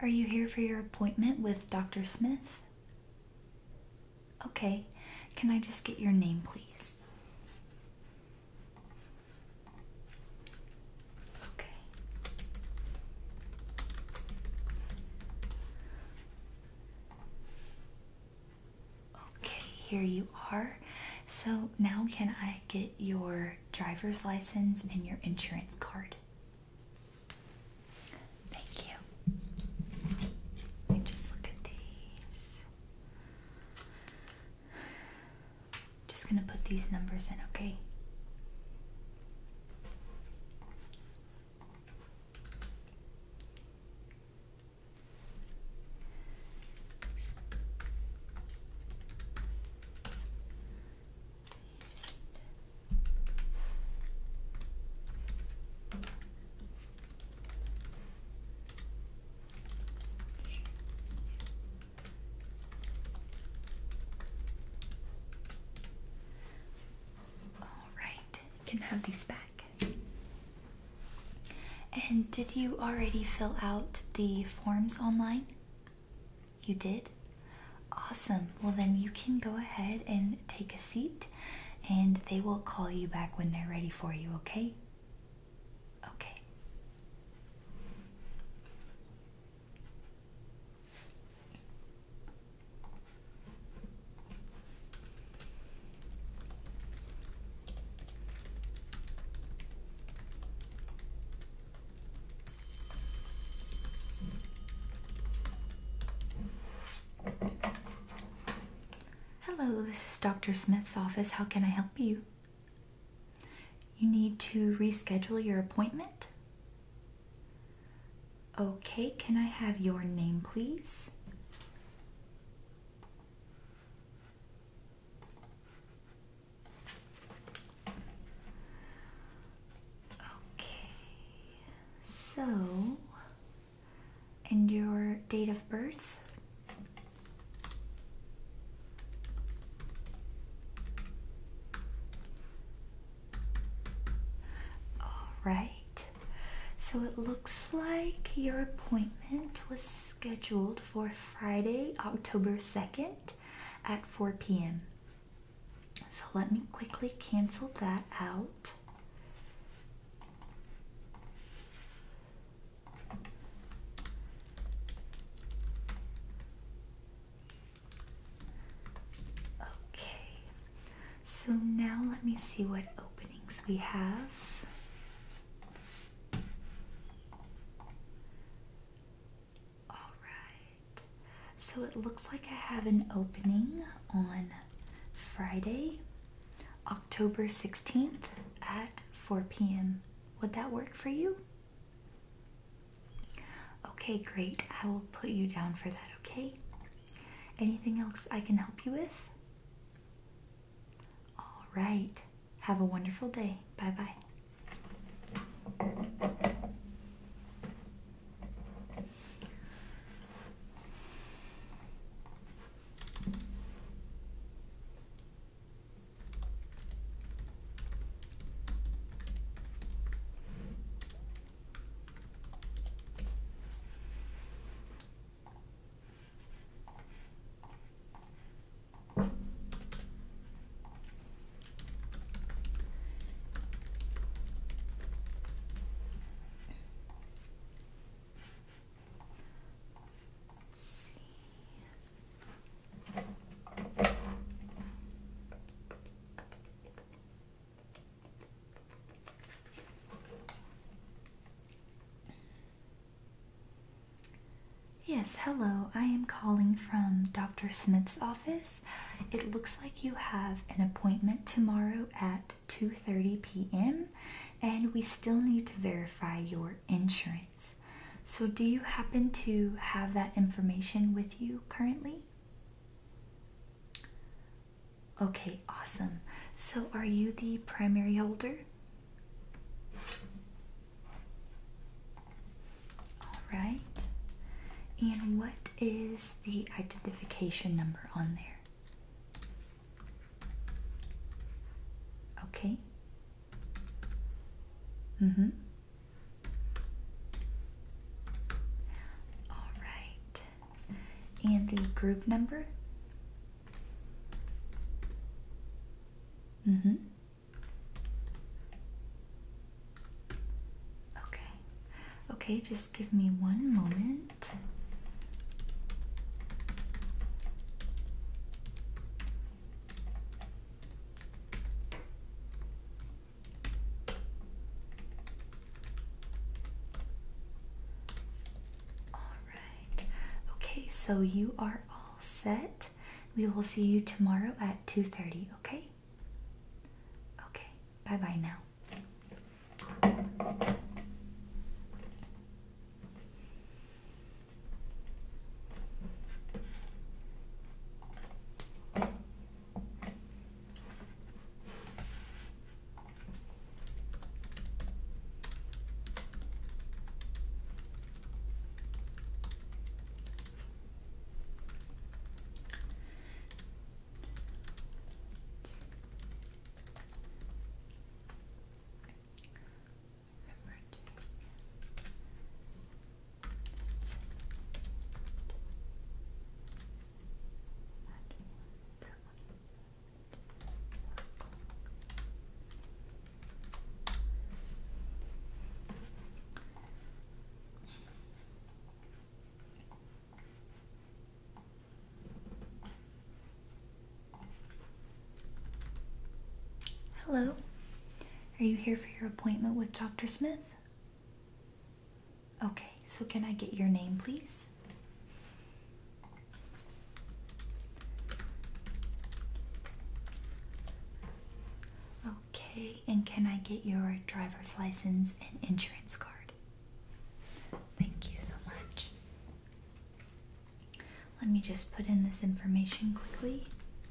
you here for your appointment with Dr. Smith? Okay. Can I just get your name, please? Okay. Okay, here you are. So now can I get your driver's license and your insurance card? Thank you. Let me just look at these. Just gonna put these numbers in, okay? Can have these back. And did you already fill out the forms online? You did? Awesome. Well, then you can go ahead and take a seat and they will call you back when they're ready for you, okay? Okay. Hello, this is Dr. Smith's office. How can I help you? You need to reschedule your appointment? Okay, can I have your name, please? Okay, so, and your date of birth? Right. So it looks like your appointment was scheduled for Friday, October 2nd at 4 p.m. So let me quickly cancel that out. Okay. So now let me see what openings we have. So it looks like I have an opening on Friday, October 16th at 4 p.m. Would that work for you? Okay, great. I will put you down for that, okay? Anything else I can help you with? All right. Have a wonderful day. Bye-bye. Yes, hello. I am calling from Dr. Smith's office. It looks like you have an appointment tomorrow at 2:30 p.m. and we still need to verify your insurance. So do you happen to have that information with you currently? Okay, awesome. So are you the primary holder? All right. And what is the identification number on there? Okay. All right. group number? Mm-hmm. Okay. Okay, just give me one moment. All right. Okay, so you are all set. We will see you tomorrow at 2:30, okay? Okay. Bye-bye now. Hello. Are you here for your appointment with Dr. Smith? Okay, so can I get your name, please? Okay, and can I get your driver's license and insurance card? Thank you so much. Let me just put in this information quickly.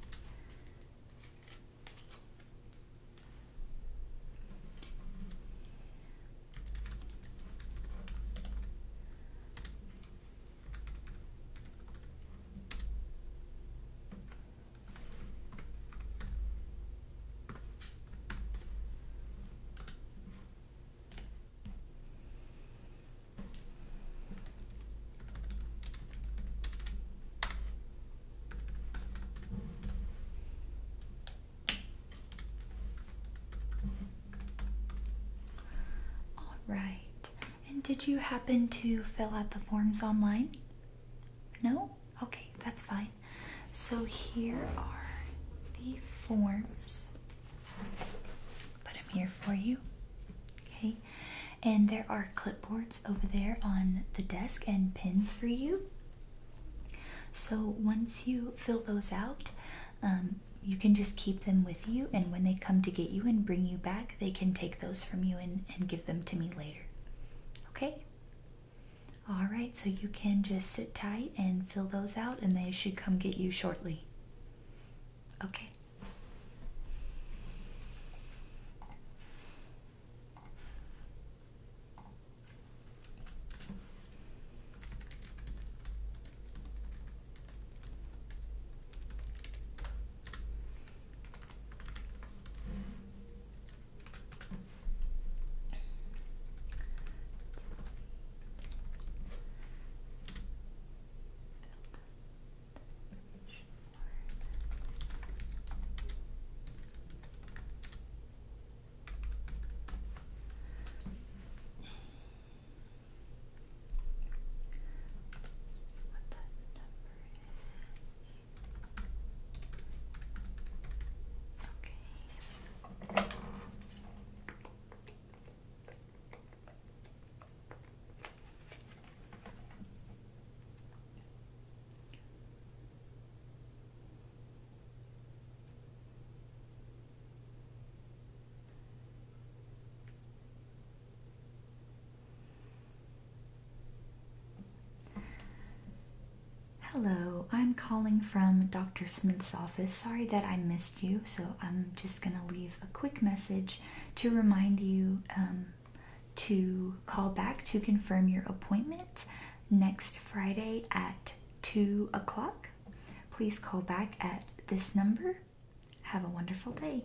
Right. And did you happen to fill out the forms online? No? Okay, that's fine. So here are the forms. Put them here for you. Okay. And there are clipboards over there on the desk and pens for you. So once you fill those out, you can just keep them with you, and when they come to get you and bring you back, they can take those from you and give them to me later. Okay? Alright, so you can just sit tight and fill those out, and they should come get you shortly. Okay. Hello, I'm calling from Dr. Smith's office. Sorry that I missed you, so I'm just going to leave a quick message to remind you to call back to confirm your appointment next Friday at 2 o'clock. Please call back at this number. Have a wonderful day.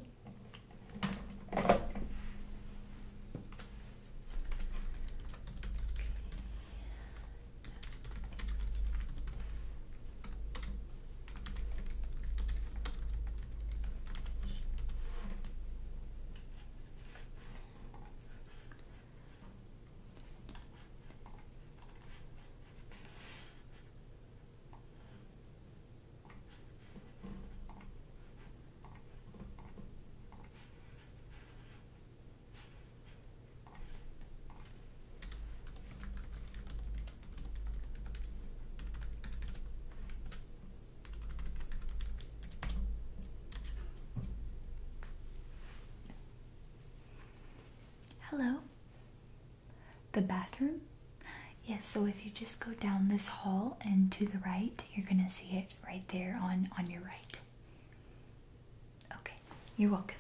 Hello? The bathroom? Yes, so if you just go down this hall and to the right, you're gonna see it right there on your right. Okay, you're welcome.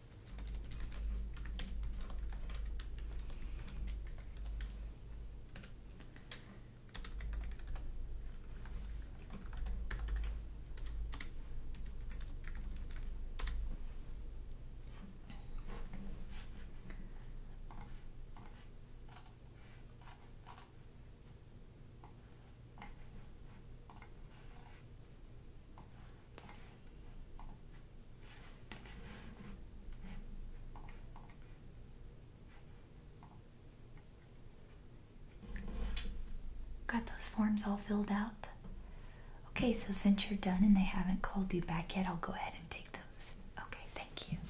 Got those forms all filled out? Okay, so since you're done and they haven't called you back yet, I'll go ahead and take those. Okay, thank you.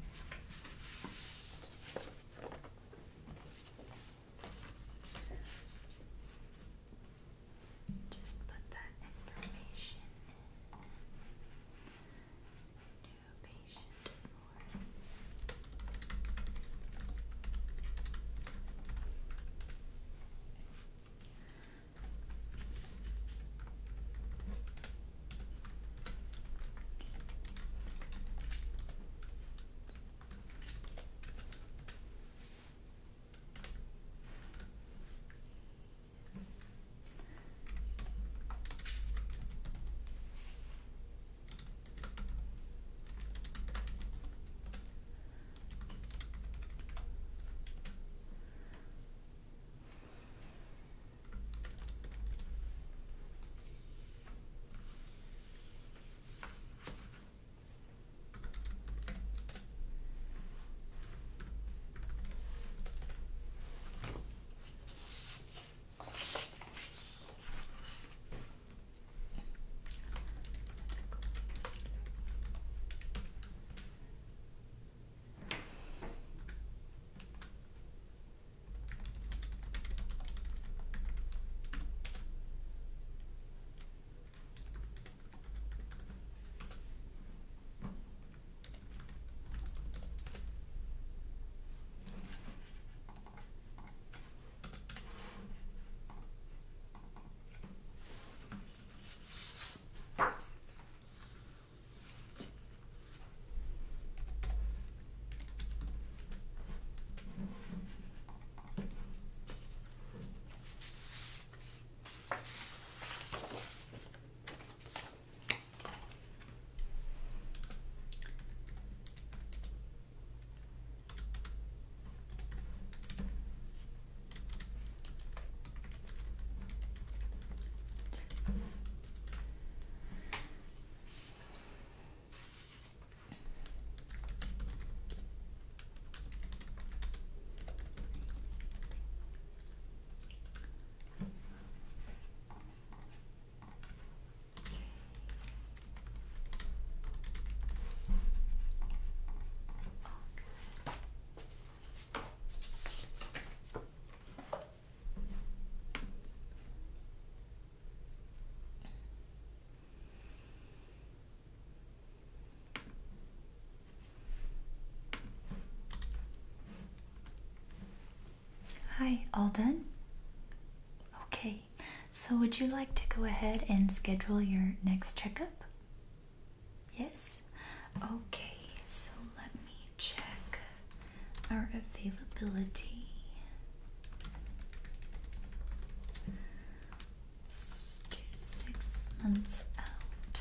Just put that information in. New patient form. Hi, all done? Okay, so would you like to go ahead and schedule your next checkup? Yes? Okay, so let me check our availability. 6 months out.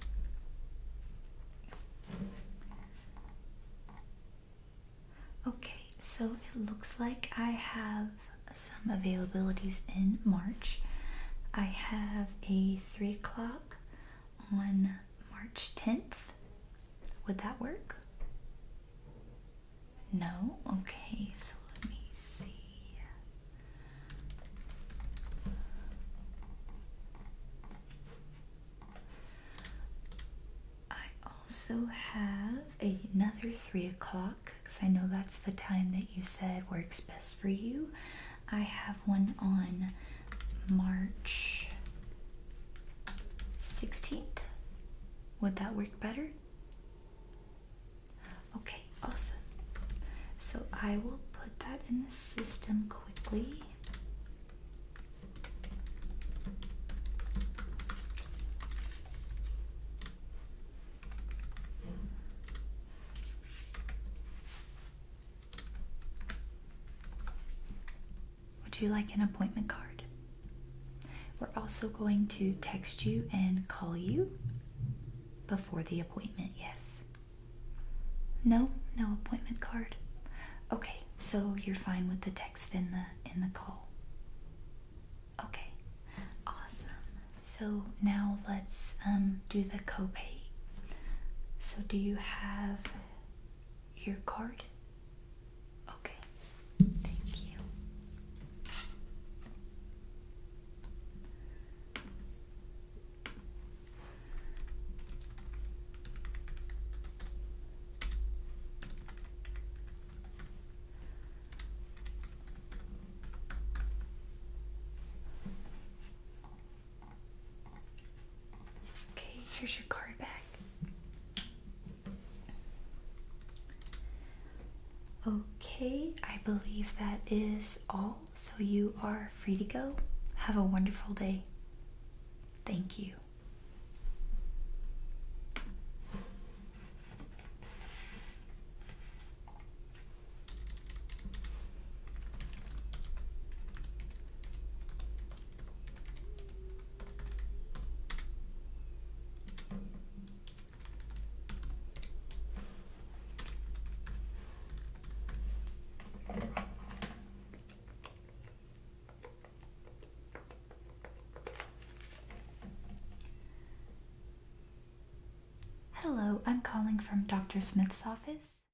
Okay, so it looks like I have some availabilities in March. I have a 3 o'clock on March 10th. Would that work? No? Okay, so let me see. I also have another 3 o'clock because I know that's the time that you said works best for you. I have one on March 16th. Would that work better? Okay, awesome. So I will put put that in the system quickly. Would you like an appointment card? We're also going to text you and call you before the appointment, yes. No appointment card. Okay, so you're fine with the text and the call. Okay, awesome. So now let's do the copay. So do you have your card? Okay, thank you. Okay, here's your card back. Okay, I believe that is all, so you are free to go. Have a wonderful day. Thank you. Hello, I'm calling from Dr. Smith's office.